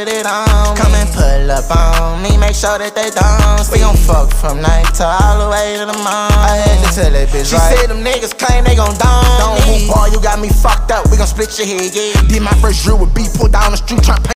put it on. Come and pull up on me, make sure that they don't. We gon' fuck from night till all the way to the morning. I had to tell that bitch right. She said them niggas claim they gon' Don't move, boy, you got me fucked up. We gon' split your head, yeah. Did my first drill with B, pulled down the street, tryna